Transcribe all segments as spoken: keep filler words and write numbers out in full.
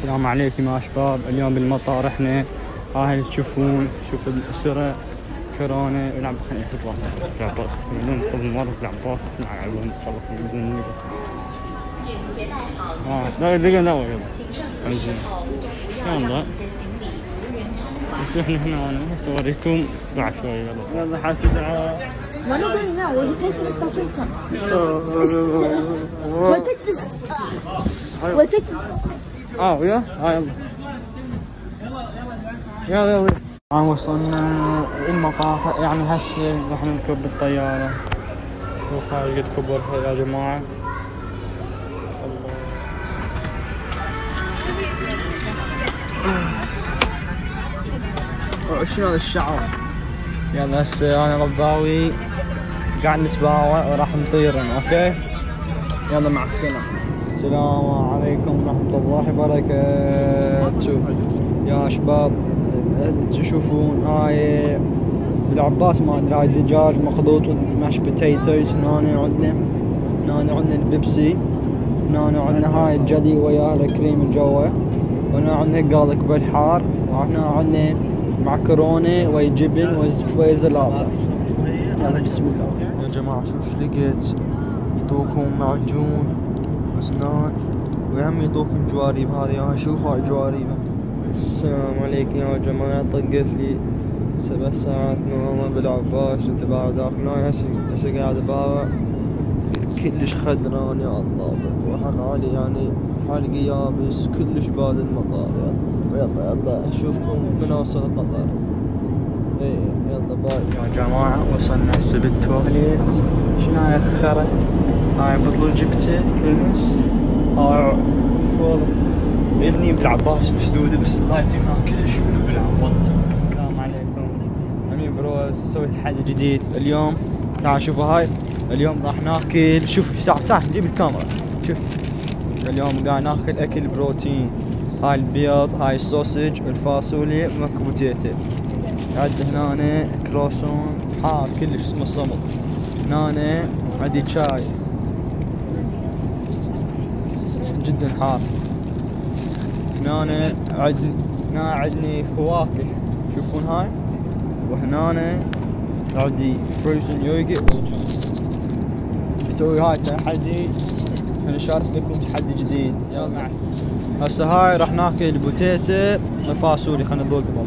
السلام عليكم يا شباب. اليوم بالمطار احنا هاي تشوفون شوف الأسرة كورونا ونلعب خلينا نطلع العباس يقولون قبل مرة العباس مع العلوم ان شاء الله يقولون اه لا دقيقة لا يلا زين يلا بس احنا هنا انا صوريكم بعد شوي يلا يلا حاسد We're not going now. We're taking the stuff with us. We'll take this. We'll take this. اه ويا اه يلا يلا يلا الآن وصلنا المطار يعني هسه راح نركب بالطيارة. شوف هاي قد كبرها يا جماعة. الله شنو هذا الشعر. يلا هسه انا رباوي قاعد نتباوع وراح نطير اوكي. يلا مع السلامة. السلام عليكم ورحمة الله وبركاته يا شباب. تشوفون هاي بالعباس ما ادري هاي دجاج مخلوط مش بوتيتوز. هنا عندنا هنا عندنا البيبسي. هنا عندنا هاي الجلي وياه الكريم جوا. وهنا عندنا قالك بالحار. وهنا عندنا معكرونة ويا جبن وشوية زلابة. يلا بسم الله يا جماعة. شوف ايش لقيت. يعطوكم معجون اسنان وهم يعطوكم جواريب. هذه شوف هاي جواريبه. السلام عليكم يا جماعة. طقت لي سبع ساعات نومة بالعباس وتباع داخل هاي هسه هسه قاعد اباوع كلش خدران يا الله. بالبحر هالي يعني حلقي يابس كلش بارد المطار. يلا يلا يلا اشوفكم من اوصل قطر. ايه يلا باي يا جماعة. وصلنا هسه بالتواليت. شنو هاي الخرا. هاي بطل جبته كلمس. هاي شو اذني بالعباس مسدودة بس اللايتي ما كلش منو بالعباس. السلام عليكم. امين بروز سويت تحدي جديد اليوم. تعال شوفوا هاي اليوم راح ناكل. شوف تعال تعال جيب الكاميرا. شوف اليوم قاعد ناكل اكل بروتين. هاي البيض هاي السوسج الفاصوليا ماكو بوتيتو. عندنا هنا كروسون حار كلش اسمه الصمت. هنا عندي شاي جدا حار. هنا عندي هنا عندي فواكه شوفون هاي. وهنا عندي فروزن يوغurt. بسوي هاي تحدي. انا شارك لكم تحدي جديد. يلا مع هسه هاي راح ناكل بوتيتو وفاصولي. خلينا نذوق قبل.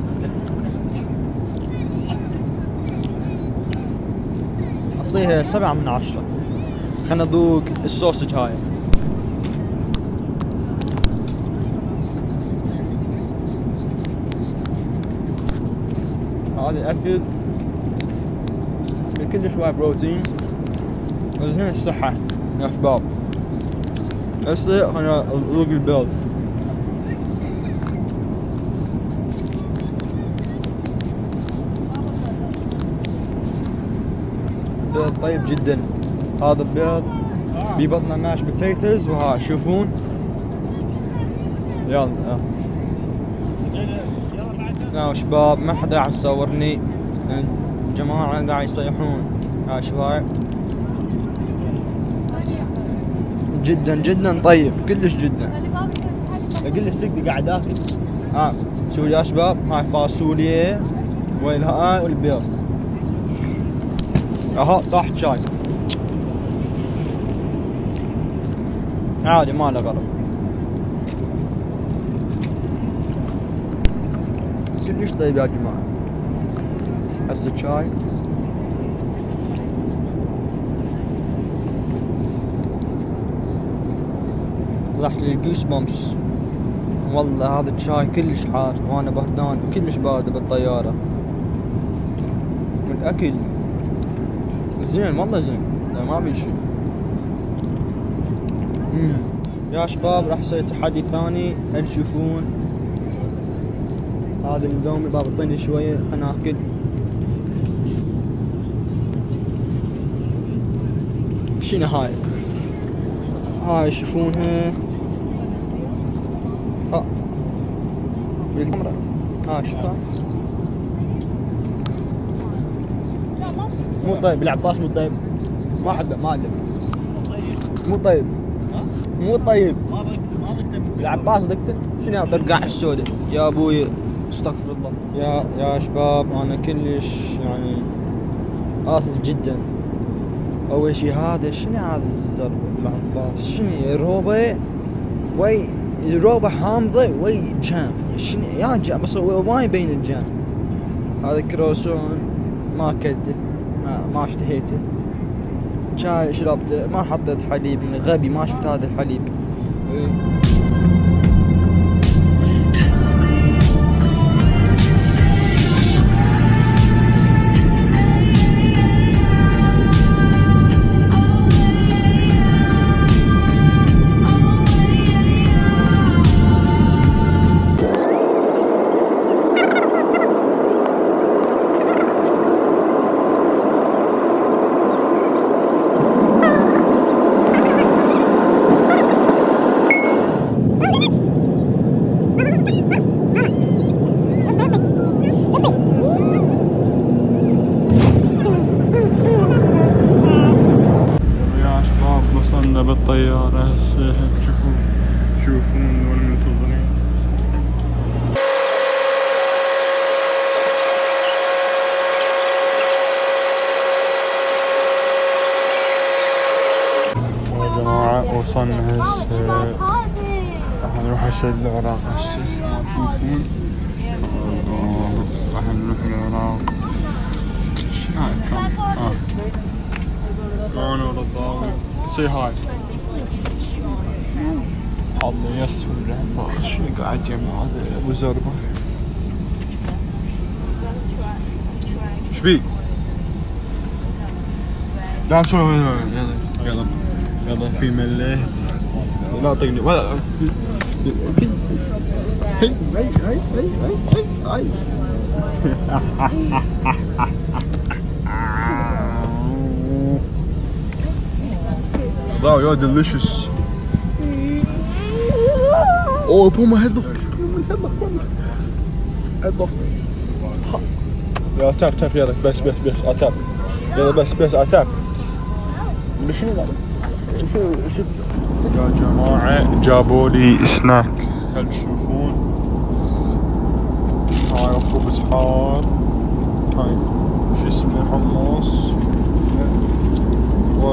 اعطيها سبعة من عشرة. خلينا نذوق السوسج هاي. هذا الاكل كلش شوي بروتين وزين الصحة يا شباب. هسه خلينا نذوق البيض. بيض طيب جدا. هذا البيض ببطنه ماش بوتيتوز. وها شوفون يلا يا شباب. ما حدا راح يصورني. الجماعة قاعد يصيحون. ها شو هاي جدا جدا طيب كلش جدا. اقول السقدي قاعد اكل. ها شو يا شباب. هاي فاصوليا والهاي والبيض. اها طاح شاي عادي ما له غرض. كلش طيب يا جماعة. هسه شاي. راح للجوس بومس. والله هذا الشاي كلش حار وانا بردان كلش بارد بالطيارة. والاكل زين والله زين ما بي شي. يا شباب راح اسوي تحدي ثاني. هل تشوفون هذا المدومي بابا اعطيني شوية خلنا ناكل. شنو هاي. هاي تشوفونها ها بالكاميرا. ها شوفها مو طيب. العباس مو طيب. ما حد ما ادري مو طيب. مو طيب. ما بك ما بك العباس دكتور شنو طرقاع السوداء يا ابوي استغفر الله. يا يا شباب انا كلش يعني اسف جدا. اول شي هذا شنو هذا الزر العباس شنو روبه وي روبه حامضه وي جام شنو يا جام بس هو ما يبين الجام. هذا كروسون ما اكلته ما, ما اشتهيته. شاي شربته ما حطيت حليب غبي ما شفت هذا الحليب. بالطيارة هسه تشوفون تشوفون وين منتظرين. يا جماعة وصلنا هسه راح نروح هسه العراق هسه ما تشوفون راح نروح العراق. شنو هاي الكام؟ اه انا والله سي هاي حظي يسوي العباس شنو قاعد يم هذا ابو زربه شبيك؟ لا شو يلا يلا يلا في ملة لا طقني ولا هي هي هي هي هي هي Wow, you're delicious. Oh, pull my head look. Head look. يلا تاب تاب يلا بس بس بس اتاب يلا بس بس اتاب. شنو هذا؟ يا جماعة جابوا لي سناك هل تشوفون؟ هاي خبز حار هاي شو اسمه حمص و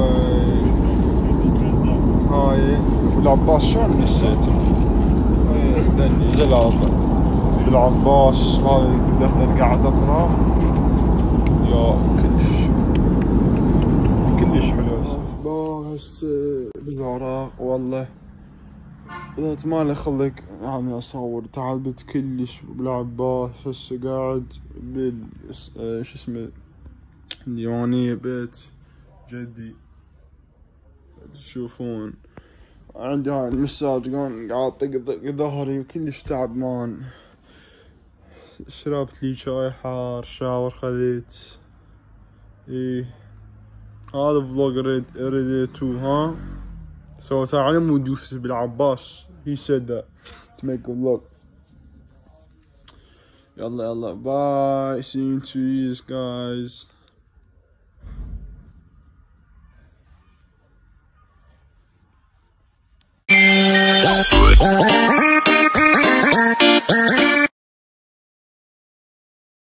هاي بالعباس شلون نسيته؟ ذني زلابة بالعباس هاي الدفتر قاعد اقرا يا كلش كلش حلو. اخبار هسه بالعراق والله قلت مالي خليك يعني اصور تعبت كلش بالعباس هسه قاعد بال شو اسمه الديوانية بيت جدي تشوفون عندي هاي المساج قاعد اطق ظهري وكلش تعبان. شربت لي شاي حار شاور خذيت ايه هذا فلوج ريدي تو ها سويت على مود يوسف بالعباس he said that to make a vlog. يلا يلا باي see you in two years guys.